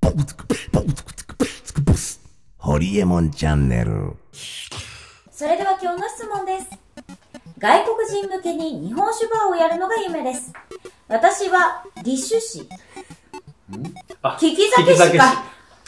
ホリエモンチャンネル。 それでは今日の質問です。外国人向けに日本酒バーをやるのが夢です。私は李州市。利き酒師か。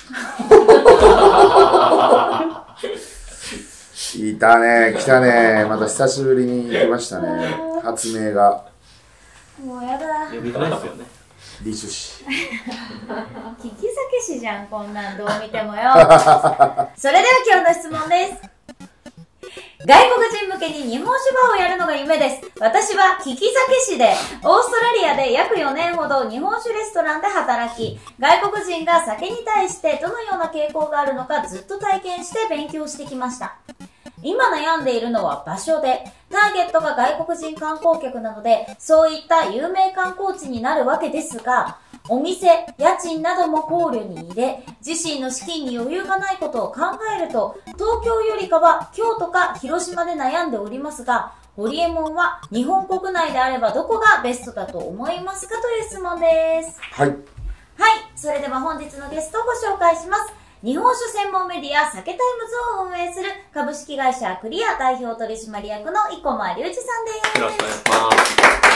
いたね、来たね。また久しぶりに来ましたね。発明が。 もうやだ。 呼びづらいですよね。 李州市。 利き酒師じゃん、こんなんどう見てもよ。それでは今日の質問です。外国人向けに日本酒バーをやるのが夢です。私は利き酒師で、オーストラリアで約4年ほど日本酒レストランで働き、外国人が酒に対してどのような傾向があるのかずっと体験して勉強してきました。今悩んでいるのは場所で、ターゲットが外国人観光客なので、そういった有名観光地になるわけですが、お店、家賃なども考慮に入れ、自身の資金に余裕がないことを考えると、東京よりかは京都か広島で悩んでおりますが、ホリエモンは日本国内であればどこがベストだと思いますかという質問です。 はい。 はい、それでは本日のゲストをご紹介します。日本酒専門メディア酒タイムズを運営する株式会社クリア代表取締役の生駒隆二さんです。 よろしくお願いします。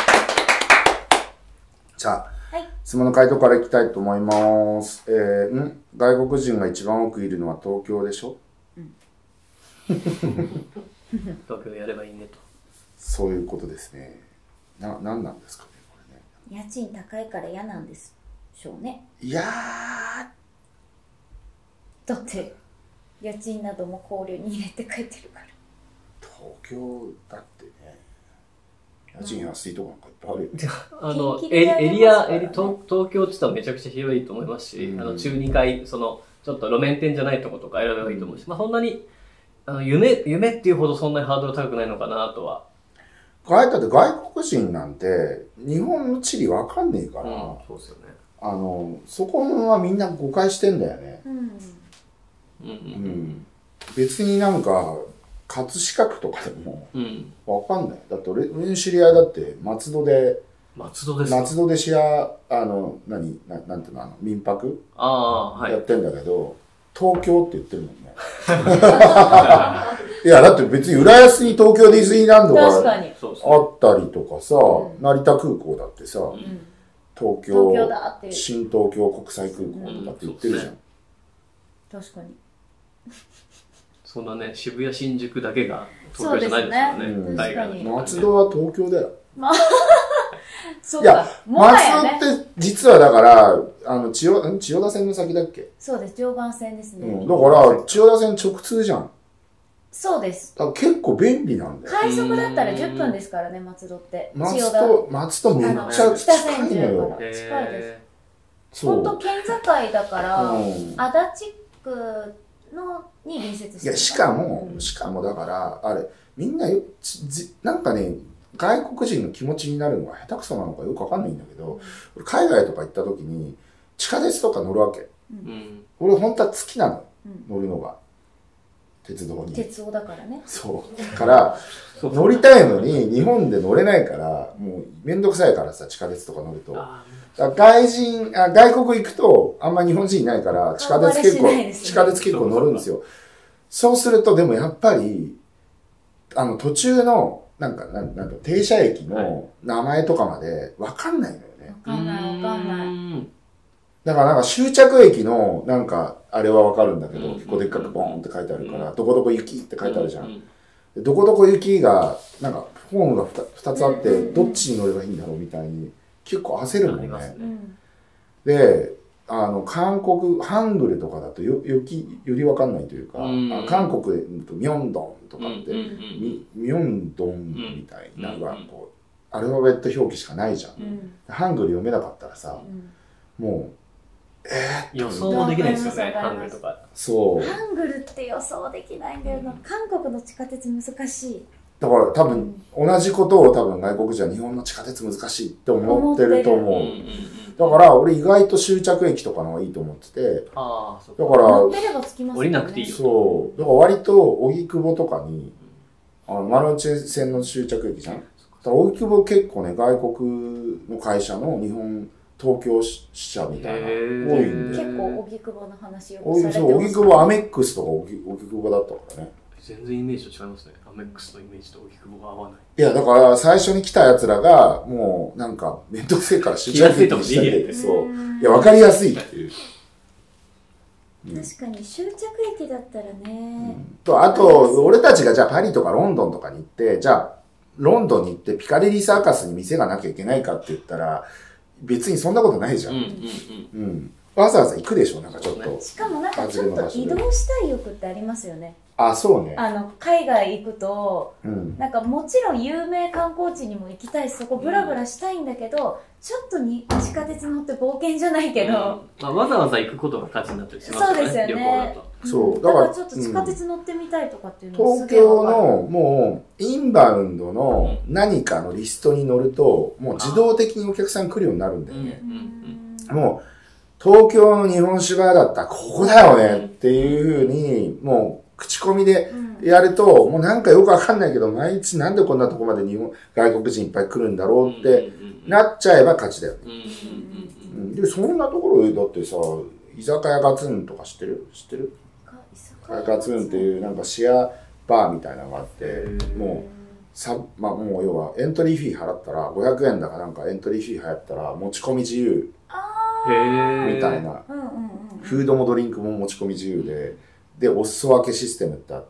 じゃあ、質問の回答からいきたいと思います。外国人が一番多くいるのは東京でしょ？ 東京やればいいねと。 そういうことですね。なんなんですかね、これね。 家賃高いから嫌なんですしょうね。 いやだって家賃なども考慮に入れて書いてるから。 東京だってね、家賃安いとこなんかいっぱいあるよ。 東京って言ったらめちゃくちゃ広いと思いますし、中2階、ちょっと路面店じゃないとことか選べばいいと思うし、そんなに、夢っていうほどそんなにハードル高くないのかなとは。 だって外国人なんて、日本の地理わかんねえから、 そうですよね。 そこはみんな誤解してんだよね。別になんか、葛飾区とかでも、わかんない。だって俺の知り合いだって、松戸でシェア、なんていうの、民泊やってんだけど、東京って言ってるもんね。いや、だって別に浦安に東京ディズニーランドがあったりとかさ、成田空港だってさ、東京だって、新東京国際空港とかって言ってるじゃん。 確かに。 そんなね、渋谷、新宿だけが東京じゃないですからね。 確かに。 松戸は東京だよ。 そういや、松戸って実はだから、千代田線の先だっけ？ そうです、常磐線ですね。 だから、千代田線直通じゃん。 そうです。 結構便利なんだよ。 快速だったら10分ですからね、松戸って。 松戸めっちゃ近いのよ。 近いです。ほんと県境だから、足立区に隣接してる。 いや、しかもだから、あれ、みんななんかね、外国人の気持ちになるのが下手くそなのかよくわかんないんだけど、俺海外とか行った時に地下鉄とか乗るわけ。俺本当は好きなの、乗るのが。鉄道に。 鉄道だからね。 そう。だから、乗りたいのに日本で乗れないから、もうめんどくさいからさ、地下鉄とか乗ると。外国行くとあんま日本人いないから、地下鉄結構乗るんですよ。そうすると、でもやっぱり、途中の、なんか停車駅の名前とかまでわかんないのよね。 わかんない。 だからなんか終着駅の、なんか、あれはわかるんだけど、結構でっかくボーンって書いてあるから、どこどこ行きって書いてあるじゃん。どこどこ行きが、なんか、ホームが2つあって、どっちに乗ればいいんだろうみたいに、結構焦るもんね。で、韓国、ハングルとかだとよりわかんないというか、韓国でミョンドンとかって、ミョンドンみたいな、なんかこう、アルファベット表記しかないじゃん。ハングル読めなかったらさ、もう、 予想もできないですよね、ハングルとか。 そう。 ハングルって予想できないんだよな。韓国の地下鉄難しい。 だから多分、同じことを多分外国人は日本の地下鉄難しいって思ってると思う。だから俺意外と終着駅とかの方がいいと思ってて。だから、 乗ってれば着きますよね。 降りなくていいよ。 そう。だから割と荻窪とかに、丸の内線の終着駅じゃん。だから荻窪結構ね、外国の会社の東京支社みたいな多いんで。 結構荻荻窪の話よくされてます。 荻窪アメックスとか荻窪だったからね。 全然イメージと違いますね。アメックスのイメージと荻窪が合わない。 いや、だから最初に来た奴らが、もうなんか、めんどくせえから終着駅にしたり、そう。いや、わかりやすいっていう。 確かに終着駅だったらね。 あと、俺たちがじゃあパリとかロンドンとかに行って、じゃあ、ロンドンに行ってピカデリーサーカスに店がなきゃいけないかって言ったら、別にそんなことないじゃん。わざわざ行くでしょ、なんかちょっと。 しかもなんかちょっと移動したい欲ってありますよね。 あ、そうね。 海外行くと、なんかもちろん有名観光地にも行きたいし、そこブラブラしたいんだけど、ちょっと地下鉄乗って冒険じゃないけど。 わざわざ行くことが価値になったりしますよね。 そうですよね。 そう。 だからちょっと地下鉄乗ってみたいとかっていうのは東京のもうインバウンドの何かのリストに乗ると、もう自動的にお客さん来るようになるんだよね。もう東京の日本酒バーだったらここだよねっていう風に、もう口コミでやると、もうなんかよくわかんないけど、毎日なんでこんなとこまで外国人いっぱい来るんだろうってなっちゃえば勝ちだよね。で、そんなところだってさ、居酒屋ガツンとか知ってるガツンっていうなんかシェアバーみたいなのがあって、もう、もう要はエントリーフィー払ったら、500円だかなんかエントリーフィー払ったら持ち込み自由みたいな。フードもドリンクも持ち込み自由で、お裾分けシステムってあって、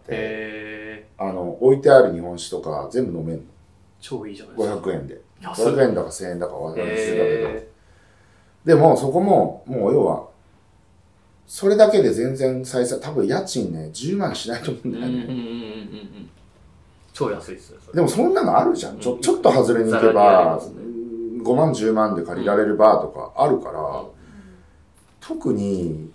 置いてある日本酒とか全部飲めんの。 超いいじゃないですか。 500円で。500円だか1000円だかわかんないですけど。でも、そこも、もう要は、それだけで全然多分家賃ね、10万しないと思うんだよね。 超安いっすよ。 でもそんなのあるじゃん。ちょっと外れに行けば、5万10万で借りられるバーとかあるから、特に、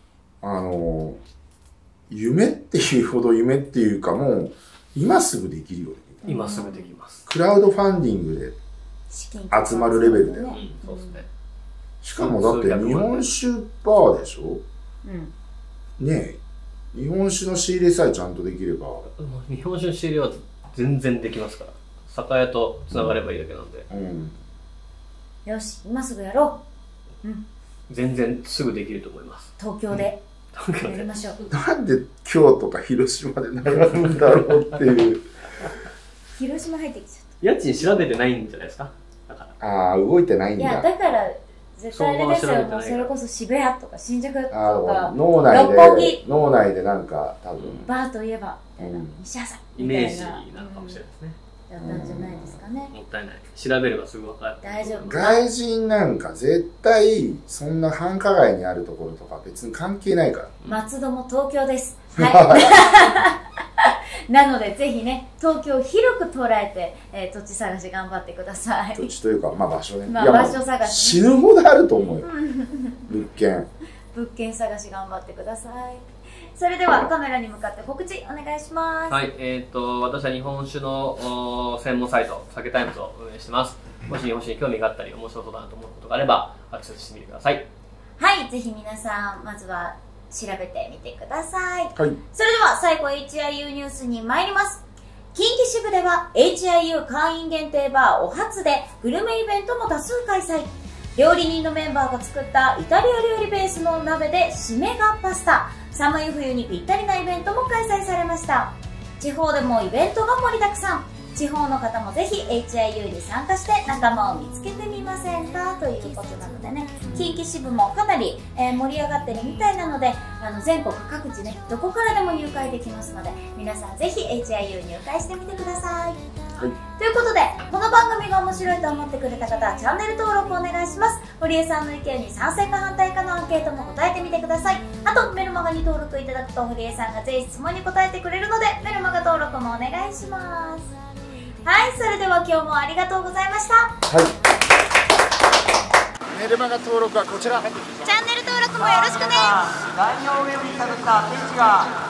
夢っていうほど夢っていうかもう、今すぐできるよね。 今すぐできます。 クラウドファンディングで集まるレベルだよ。 そうですね。 しかもだって日本酒バーでしょ？ねえ。日本酒の仕入れさえちゃんとできれば。 日本酒の仕入れは全然できますから。酒屋と繋がればいいだけなんで。 よし、今すぐやろう。 全然すぐできると思います。 東京でやりましょう。 なんで京都か広島で並ぶんだろうっていう。 広島入ってきちゃった。 家賃調べてないんじゃないですか。だから。 ああ、動いてないんだ。 いや、だから絶対あれですよ。もうそれこそ渋谷とか新宿とか脳内でなんか多分バーといえば西朝イメージなのかもしれないですね。 だったんじゃないですかね。 もったいない。調べればすぐ分かる。 大丈夫。 外人なんか絶対そんな繁華街にあるところとか別に関係ないから。 松戸も東京です。はい。なのでぜひね、東京を広く捉えて、土地探し頑張ってください。 土地というか、まあ場所ね。 まあ場所探し。 死ぬほどあると思うよ。 物件探し頑張ってください。それではカメラに向かって告知お願いします。 はい、私は日本酒の専門サイト、酒タイムズを運営してます。もし日本酒に興味があったり、面白そうだなと思うことがあれば、アクセスしてみてください。 はい、ぜひ皆さん、まずは調べてみてください。 はい。 それでは最後 HIU ニュースに参ります。近畿支部では HIU 会員限定バーお初でグルメイベントも多数開催。料理人のメンバーが作ったイタリア料理ベースの鍋で締めがパスタ。寒い冬にぴったりなイベントも開催されました。地方でもイベントが盛りだくさん。地方の方もぜひ HIU に参加して仲間を見つけてみませんかということなのでね、近畿支部もかなり、盛り上がってるみたいなので、全国各地ね、どこからでも入会できますので、皆さんぜひ HIU 入会してみてください。はい、ということで、この番組が面白いと思ってくれた方はチャンネル登録お願いします。堀江さんの意見に賛成か反対かのアンケートも答えてみてください。あと、メルマガに登録いただくと堀江さんが全質問に答えてくれるので、メルマガ登録もお願いします。はい、それでは今日もありがとうございました。はい。 メルマガ登録はこちら。 チャンネル登録もよろしくね。 概要ウェブに探ったページが